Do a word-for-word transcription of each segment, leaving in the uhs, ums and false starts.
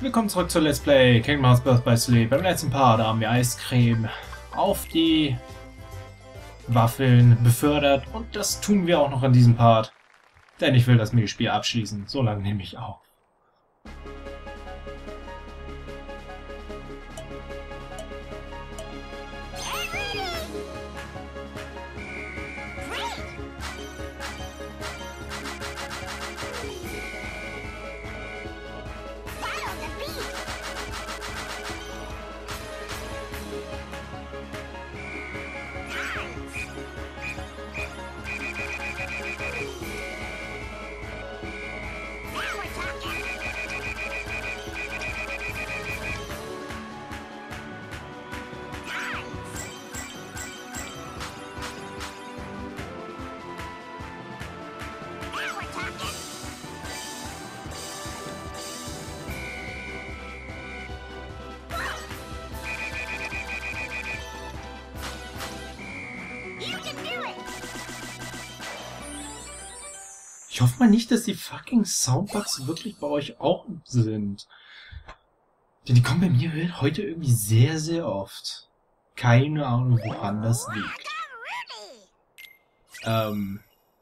Willkommen zurück zu Let's Play Kingdom Hearts Birth by Sleep. Beim letzten Part haben wir Eiscreme auf die Waffeln befördert und das tun wir auch noch in diesem Part. Denn ich will das Minispiel abschließen. So lange nehme ich auf. Ich hoffe mal nicht, dass die fucking Soundbugs wirklich bei euch auch sind. Denn die kommen bei mir heute irgendwie sehr, sehr oft. Keine Ahnung, woran das liegt. Ähm...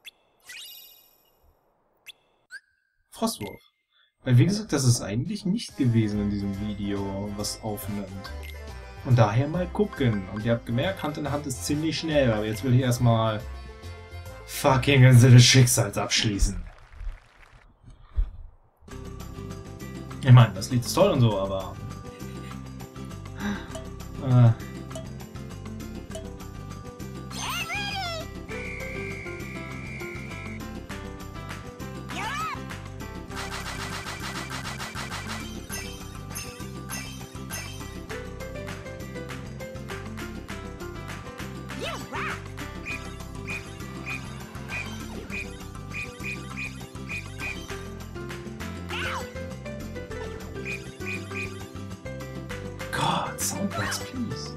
Frostwurf. Weil wie gesagt, das ist eigentlich nicht gewesen in diesem Video, was aufnimmt. Und daher mal gucken. Und ihr habt gemerkt, Hand in Hand ist ziemlich schnell. Aber jetzt will ich erstmal fucking Insel des Schicksals abschließen. Ich meine, das Lied ist toll und so, aber... Äh... God, Soundbox, please.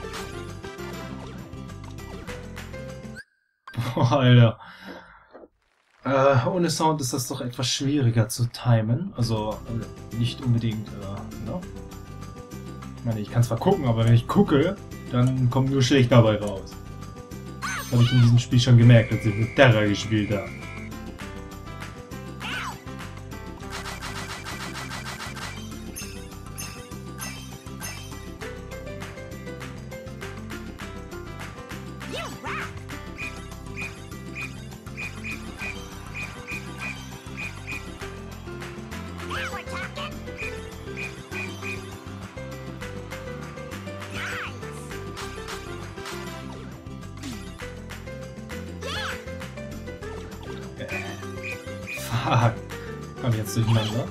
Boah, Alter. Äh, ohne Sound ist das doch etwas schwieriger zu timen. Also, äh, nicht unbedingt, äh, ne? Ich meine, ich kann zwar gucken, aber wenn ich gucke, dann kommt nur schlecht dabei raus. Das habe ich in diesem Spiel schon gemerkt, als ich mit Terra gespielt habe. Fuck. Komm jetzt durcheinander.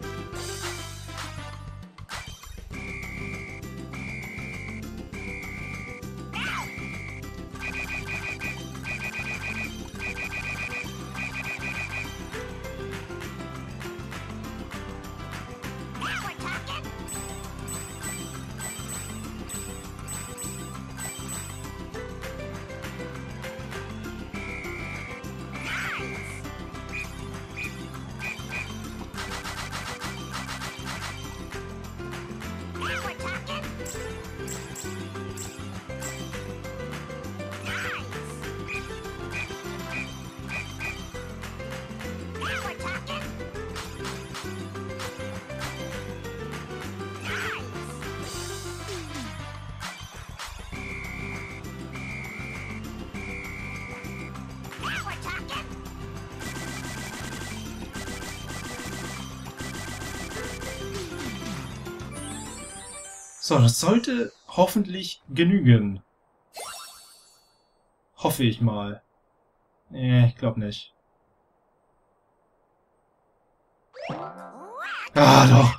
So, das sollte hoffentlich genügen. Hoffe ich mal. Nee, ich glaube nicht. Ah, doch.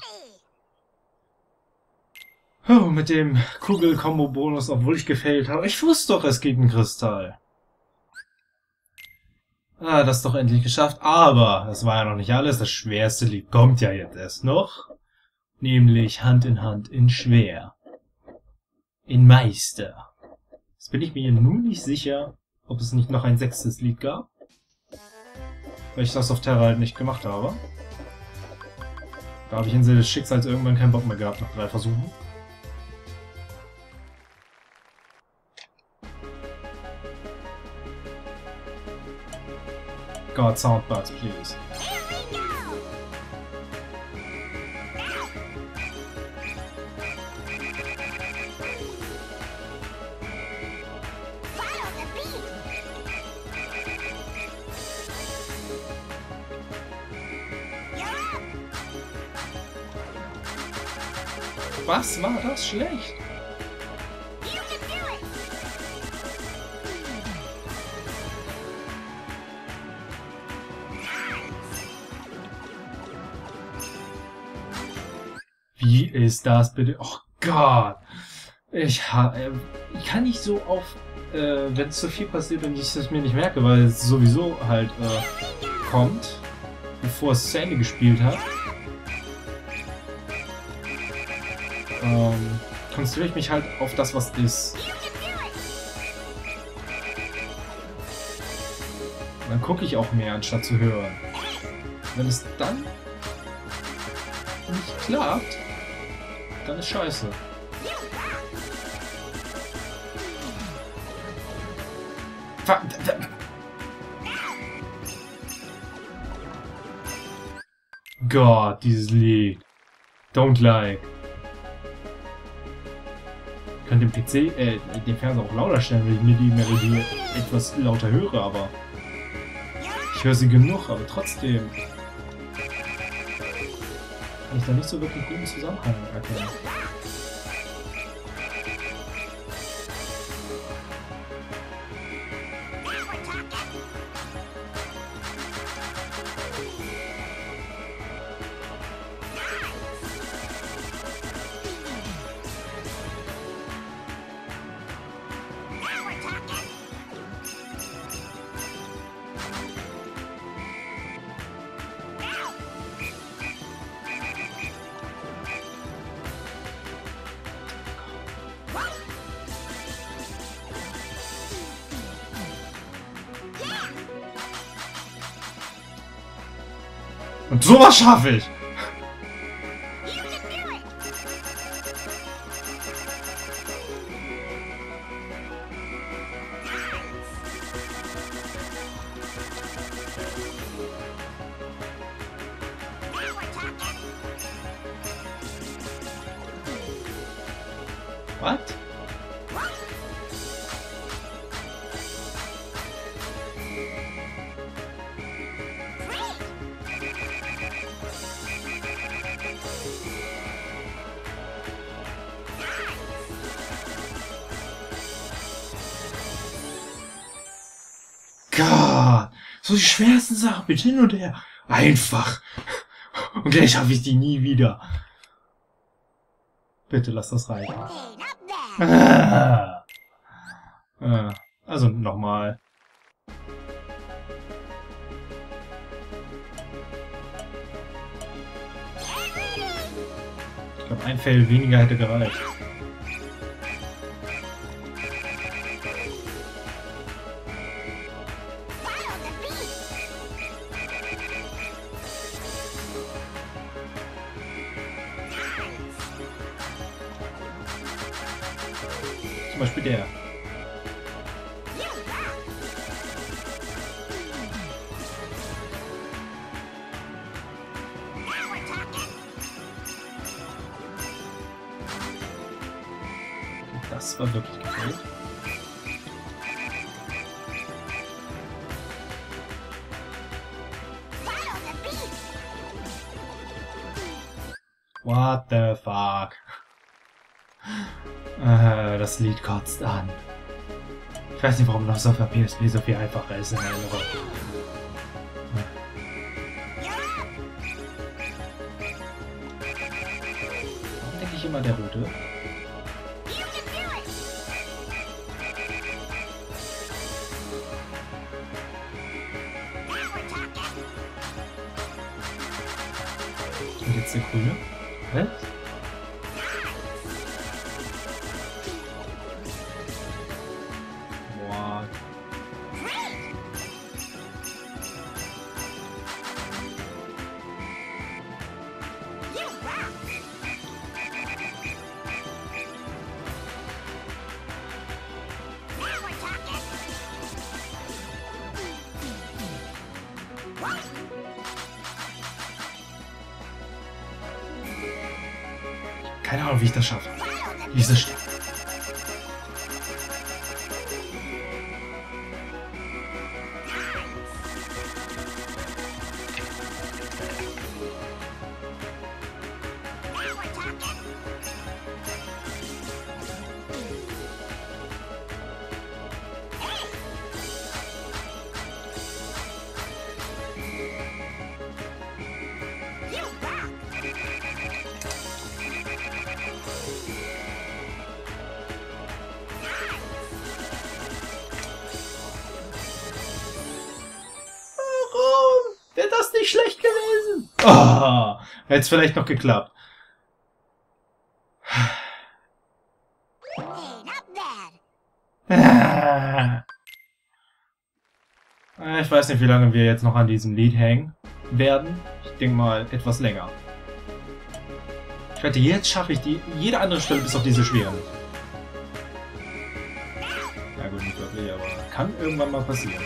Oh, mit dem Kugel-Kombo-Bonus, obwohl ich gefailt habe. Ich wusste doch, es gibt einen Kristall. Ah, das doch endlich geschafft. Aber, das war ja noch nicht alles. Das schwerste Lied kommt ja jetzt erst noch. Nämlich Hand in Hand in Schwer. In Meister. Jetzt bin ich mir nun nicht sicher, ob es nicht noch ein sechstes Lied gab. Weil ich das auf Terra halt nicht gemacht habe. Da habe ich Insel des Schicksals irgendwann keinen Bock mehr gehabt nach drei Versuchen. God, Soundbuds, please. Was war das schlecht? Wie ist das bitte? Oh Gott! Ich, ha äh, ich kann nicht so auf, äh, wenn es zu viel passiert und ich es mir nicht merke, weil es sowieso halt äh, kommt, bevor es zu Ende gespielt hat. Ähm, konzentriere ich mich halt auf das, was ist. Dann gucke ich auch mehr, anstatt zu hören. Wenn es dann nicht klappt, dann ist scheiße. Gott, dieses Lied. Don't like. Ich könnte den P C, äh, den Fernseher auch lauter stellen, wenn ich mir die Melodie etwas lauter höre, aber ich höre sie genug, aber trotzdem kann ich da nicht so wirklich guten Zusammenhang erkennen. Und sowas schaffe ich! What? Gott, so die schwersten Sachen mit hin und her. Einfach. Und gleich habe ich die nie wieder. Bitte lass das rein. Ah. Ah. Also nochmal. Ich glaube, ein Fail weniger hätte gereicht. Zum Beispiel der. Das war wirklich gefällt. What the fuck? Äh, das Lied kotzt an. Ich weiß nicht, warum das auf der P S P so viel einfacher ist in Erinnerung. Warum denke ich immer der Rote? Und jetzt der Grüne? Hä? Boah. Keine Ahnung, wie ich das schaffe. Diese Stadt. Wäre das nicht schlecht gewesen? Oh, hätte es vielleicht noch geklappt. Ich weiß nicht, wie lange wir jetzt noch an diesem Lied hängen werden. Ich denke mal etwas länger. Ich wette, jetzt schaffe ich die jede andere Stelle bis auf diese schwere nicht. Ja gut, nicht wirklich, aber kann irgendwann mal passieren.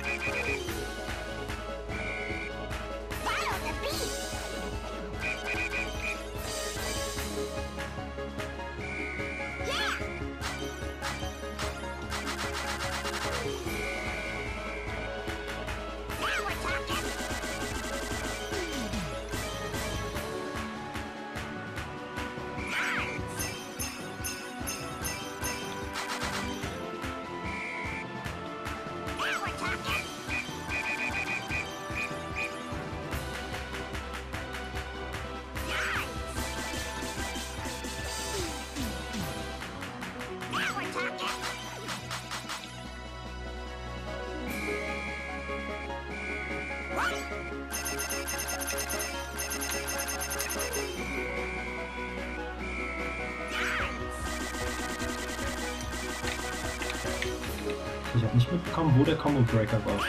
Ich habe nicht mitbekommen, wo der Combo Breaker war.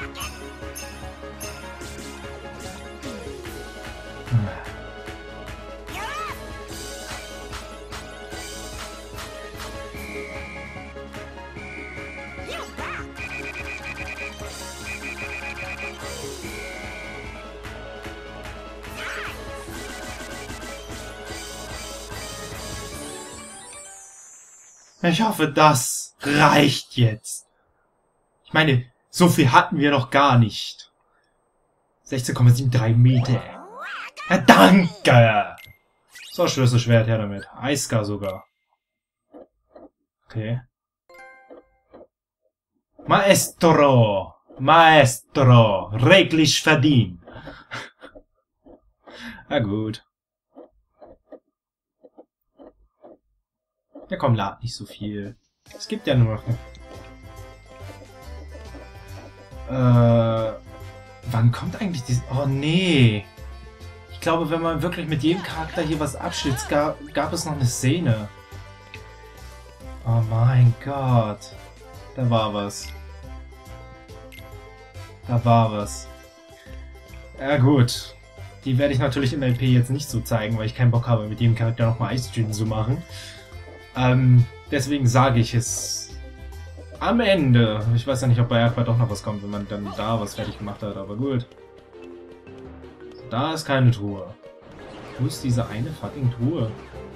Ich hoffe, das reicht jetzt. Ich meine, so viel hatten wir noch gar nicht. sechzehn Komma dreiundsiebzig Meter. Ja, danke! So, Schlüsselschwert, her damit. Eiskar sogar. Okay. Maestro! Maestro! Reglich verdient! Na gut. Ja komm, lad nicht so viel. Es gibt ja nur noch... Äh... Wann kommt eigentlich diese... Oh nee! Ich glaube, wenn man wirklich mit jedem Charakter hier was abschließt, gab, gab es noch eine Szene. Oh mein Gott. Da war was. Da war was. Ja gut. Die werde ich natürlich im L P jetzt nicht so zeigen, weil ich keinen Bock habe, mit jedem Charakter nochmal Ice-Stream zu machen. Ähm, deswegen sage ich es am Ende. Ich weiß ja nicht, ob bei Aqua doch noch was kommt, wenn man dann da was fertig gemacht hat, aber gut. Da ist keine Truhe. Wo ist diese eine fucking Truhe?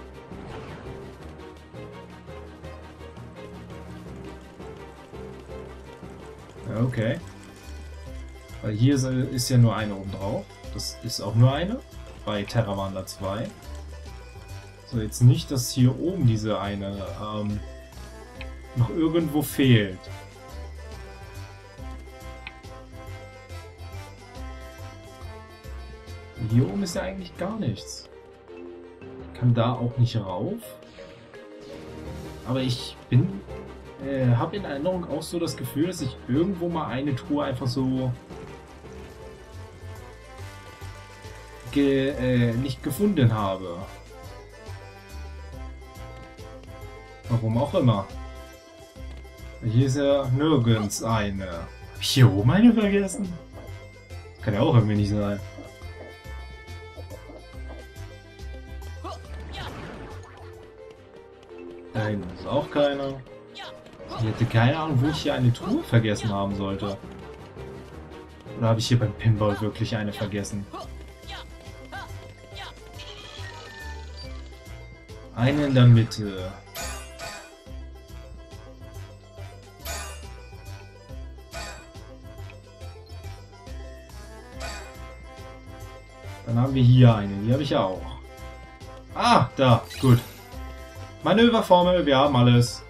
Okay. Weil hier ist ja nur eine oben drauf. Das ist auch nur eine. Bei Terra waren da zwei. So, jetzt nicht, dass hier oben diese eine ähm, noch irgendwo fehlt. Hier oben ist ja eigentlich gar nichts. Ich kann da auch nicht rauf. Aber ich bin... Äh, habe in Erinnerung auch so das Gefühl, dass ich irgendwo mal eine Truhe einfach so... Ge, äh, nicht gefunden habe. Warum auch immer. Hier ist ja nirgends eine. Hab ich hier oben eine vergessen? Kann ja auch irgendwie nicht sein. Da hinten ist auch keiner. Ich hätte keine Ahnung, wo ich hier eine Truhe vergessen haben sollte. Oder habe ich hier beim Pinball wirklich eine vergessen? Eine in der Mitte. Dann haben wir hier eine. Die habe ich auch. Ah, da. Gut. Manöverformel. Wir haben alles.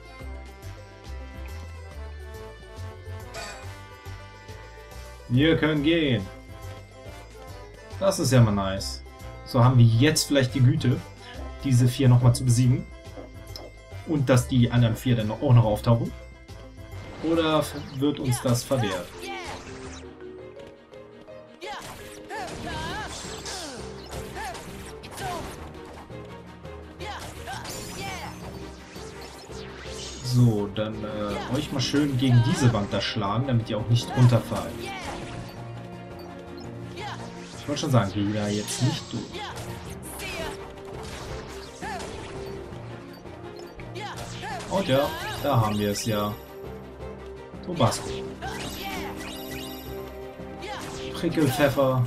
Wir können gehen. Das ist ja mal nice. So haben wir jetzt vielleicht die Güte, diese vier nochmal zu besiegen. Und dass die anderen vier dann auch noch auftauchen. Oder wird uns das verwehrt? So, dann äh, euch mal schön gegen diese Wand da schlagen, damit ihr auch nicht runterfallen. Ich wollte schon sagen, geh da jetzt nicht durch. Und ja, da haben wir es ja. Tobasco. Prickelpfeffer.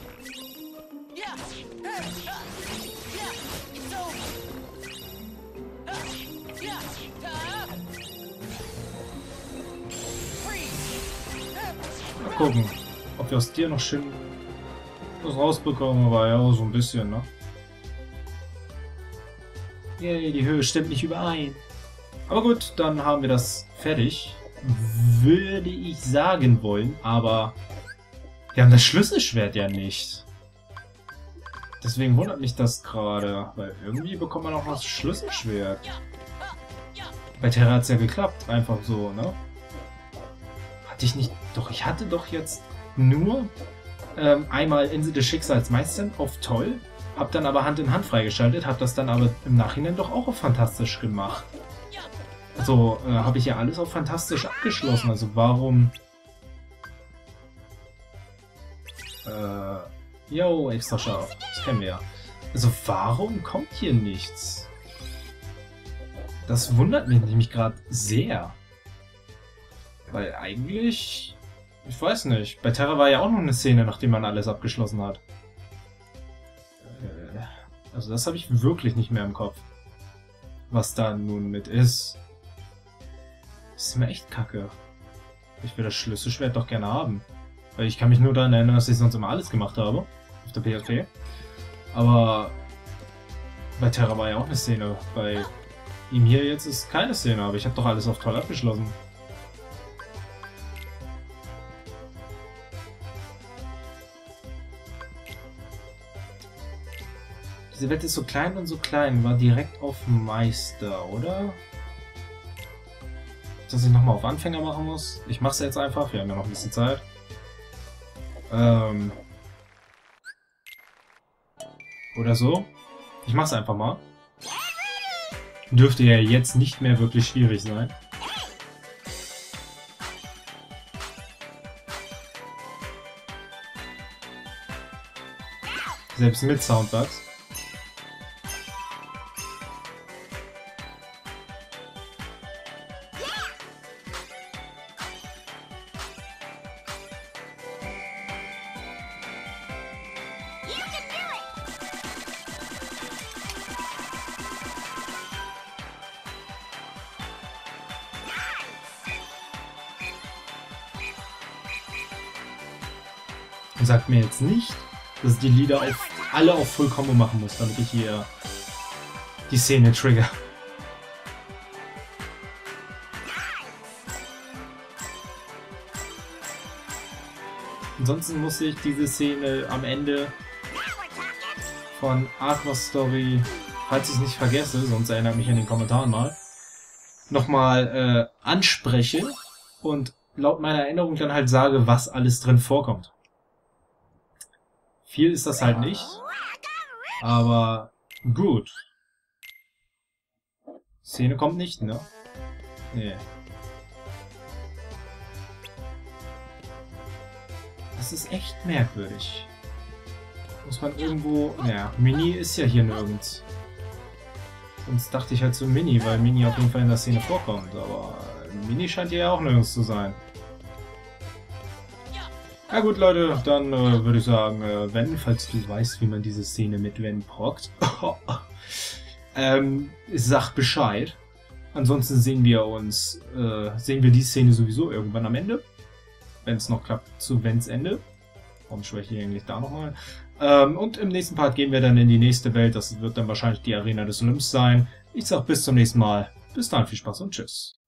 Mal gucken, ob wir aus dir noch schön was rausbekommen, aber ja, so ein bisschen, ne? Yay, die Höhe stimmt nicht überein. Aber gut, dann haben wir das fertig. Würde ich sagen wollen, aber wir haben das Schlüsselschwert ja nicht. Deswegen wundert mich das gerade, weil irgendwie bekommt man auch das Schlüsselschwert. Bei Terra hat es ja geklappt, einfach so, ne? Hatte ich nicht... Doch, ich hatte doch jetzt nur ähm, einmal Insel des Schicksals meistern auf toll, hab dann aber Hand in Hand freigeschaltet, hab das dann aber im Nachhinein doch auch auf fantastisch gemacht. Also äh, habe ich ja alles auf fantastisch abgeschlossen, also warum... Äh... Yo, extra scharf. Das kennen wir ja. Also warum kommt hier nichts? Das wundert mich nämlich gerade sehr. Weil eigentlich... Ich weiß nicht. Bei Terra war ja auch noch eine Szene, nachdem man alles abgeschlossen hat. Äh, also das habe ich wirklich nicht mehr im Kopf. Was da nun mit ist. Das ist mir echt kacke. Ich will das Schlüsselschwert doch gerne haben. Weil ich kann mich nur daran erinnern, dass ich sonst immer alles gemacht habe. Auf der P S P. Aber bei Terra war ja auch eine Szene. Bei ihm hier jetzt ist keine Szene, aber ich habe doch alles auf toll abgeschlossen. Diese Welt ist so klein und so klein. War direkt auf Meister, oder? Dass ich nochmal auf Anfänger machen muss. Ich mache es jetzt einfach. Wir haben ja noch ein bisschen Zeit. Ähm... Oder so. Ich mach's einfach mal. Dürfte ja jetzt nicht mehr wirklich schwierig sein. Selbst mit Soundbugs. Und sagt mir jetzt nicht, dass ich die Lieder auf, alle auf Full Combo machen muss, damit ich hier die Szene trigger. Ansonsten muss ich diese Szene am Ende von Aqua Story, falls ich es nicht vergesse, sonst erinnert mich in den Kommentaren mal, nochmal äh, anspreche und laut meiner Erinnerung dann halt sage, was alles drin vorkommt. Viel ist das halt nicht, aber gut. Szene kommt nicht, ne? Nee. Das ist echt merkwürdig. Muss man irgendwo... Naja, Mini ist ja hier nirgends. Sonst dachte ich halt zu Mini, weil Mini auf jeden Fall in der Szene vorkommt, aber Mini scheint hier ja auch nirgends zu sein. Na gut, Leute, dann äh, würde ich sagen, äh, wenn, falls du weißt, wie man diese Szene mit Wenn prockt, ähm, sag Bescheid. Ansonsten sehen wir uns, äh, sehen wir die Szene sowieso irgendwann am Ende. Wenn es noch klappt, zu Vents Ende. Warum schwäche ich eigentlich da nochmal? Ähm, und im nächsten Part gehen wir dann in die nächste Welt. Das wird dann wahrscheinlich die Arena des Olymps sein. Ich sag bis zum nächsten Mal. Bis dann, viel Spaß und tschüss.